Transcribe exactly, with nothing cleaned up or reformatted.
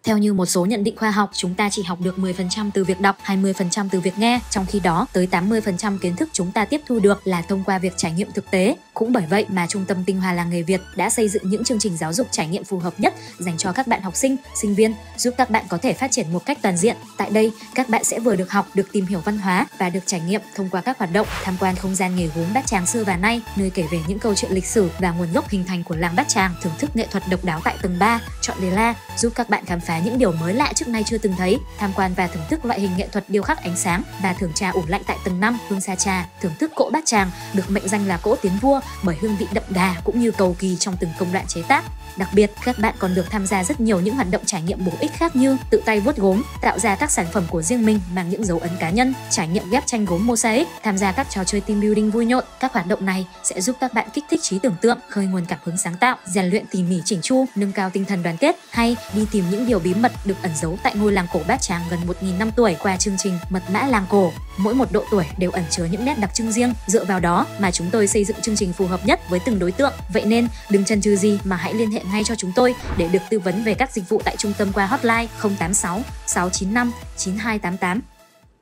Theo như một số nhận định khoa học, chúng ta chỉ học được mười phần trăm từ việc đọc, hai mươi phần trăm từ việc nghe, trong khi đó tới tám mươi phần trăm kiến thức chúng ta tiếp thu được là thông qua việc trải nghiệm thực tế. Cũng bởi vậy mà Trung tâm Tinh Hoa Làng Nghề Việt đã xây dựng những chương trình giáo dục trải nghiệm phù hợp nhất dành cho các bạn học sinh, sinh viên, giúp các bạn có thể phát triển một cách toàn diện. Tại đây, các bạn sẽ vừa được học, được tìm hiểu văn hóa và được trải nghiệm thông qua các hoạt động tham quan không gian nghề gốm Bát Tràng xưa và nay, nơi kể về những câu chuyện lịch sử và nguồn gốc hình thành của làng Bát Tràng, thưởng thức nghệ thuật độc đáo tại tầng ba, chọn đề la, giúp các bạn khám phá những điều mới lạ trước nay chưa từng thấy, tham quan và thưởng thức loại hình nghệ thuật điêu khắc ánh sáng và thưởng trà ủ lạnh tại tầng năm, hương sa trà, thưởng thức cỗ Bát Tràng, được mệnh danh là cỗ tiến vua bởi hương vị đậm đà cũng như cầu kỳ trong từng công đoạn chế tác. Đặc biệt, các bạn còn được tham gia rất nhiều những hoạt động trải nghiệm bổ ích khác như tự tay vuốt gốm, tạo ra các sản phẩm của riêng mình mang những dấu ấn cá nhân, trải nghiệm ghép tranh gốm mosaic, tham gia các trò chơi team building vui nhộn. Các hoạt động này sẽ giúp các bạn kích thích trí tưởng tượng, khơi nguồn cảm hứng sáng tạo, rèn luyện tỉ mỉ chỉnh chu, nâng cao tinh thần đoàn kết, hay đi tìm những điều bí mật được ẩn giấu tại ngôi làng cổ Bát Tràng gần một nghìn năm tuổi qua chương trình Mật mã làng cổ. Mỗi một độ tuổi đều ẩn chứa những nét đặc trưng riêng, dựa vào đó mà chúng tôi xây dựng chương trình phù hợp nhất với từng đối tượng. Vậy nên đừng chần chừ gì mà hãy liên hệ ngay cho chúng tôi để được tư vấn về các dịch vụ tại trung tâm qua hotline không tám sáu sáu chín năm chín hai tám tám.